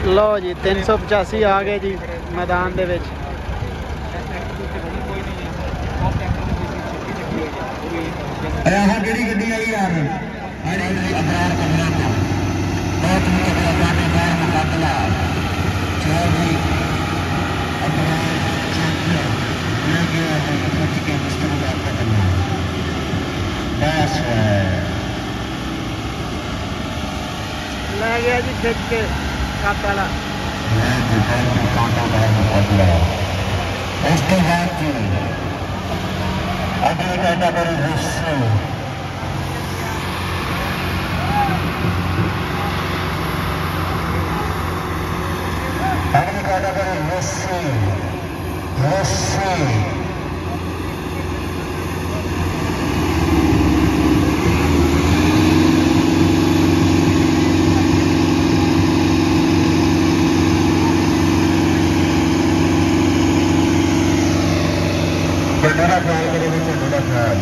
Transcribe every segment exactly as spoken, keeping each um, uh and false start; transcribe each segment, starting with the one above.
लो जी तीन सौ पचासी आ गए जी मैदान दे विच। ले गया जी खिंच के काटा ला। उसके बाद जी अगली कैटेगरी हिस्से अगली कैटेगरी हिस्से हिस्से Bernara ख्याल के लिए चंडूला ख्याल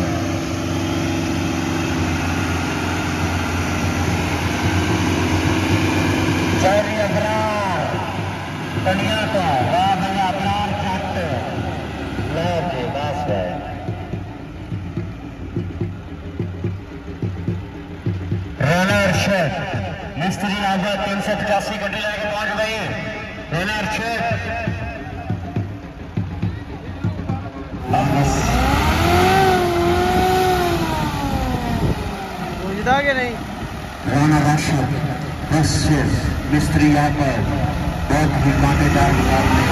चौरी अबरार कनिया का वाह भैया अबरार ट्रैक्टर लो के बस है। रनर शेट मिस्त्री आजा तीन सौ पचासी गड्डी लेके पहुंच गई। रनर शेट पूछता कि नहीं राना राशिद मिस्त्री यहाँ पर बहुत ही कांटेदार मुकाबले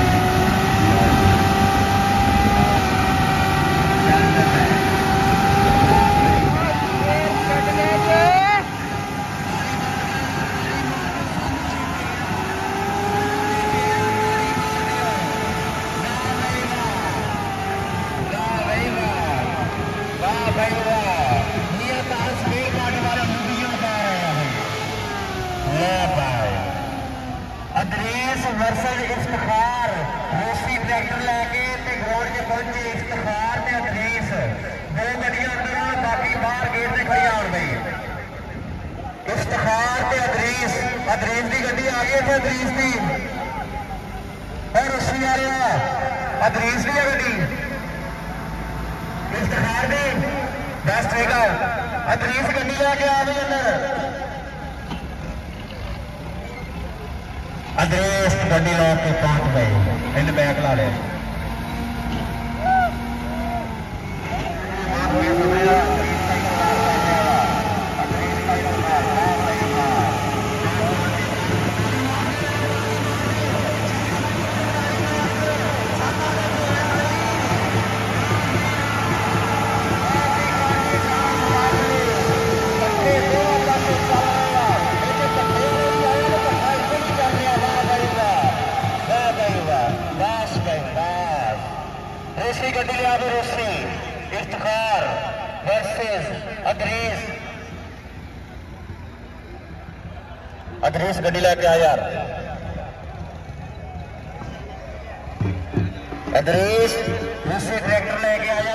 वर्सल इफ्तिखार रूसी ट्रैक्टर लैके ग्राउंड से पहुंचे। इफ्तिखार ने अदरीस दो गड्डियां अंदर बाकी बाहर गेट से खड़ी आउट गई। इफ्तिखार ने अदरीस अदरीस की गड्डी आ गई थे अदरीस की और रूसी वाले अदरीस की गड्डी इफ्तिखार ने बेस्ट रहेगा। अदरीस गड्डी लैके आ गई अंदर अदरेस गड्डी ला के पहुंच गए। इन बैग ला ले रूसी गड्डी लिया भी रूसी इफ्तिखार वर्सेस अदरीस अदरीस गड्डी लेके आ यार। अदरीस रूसी ट्रैक्टर लेके आया।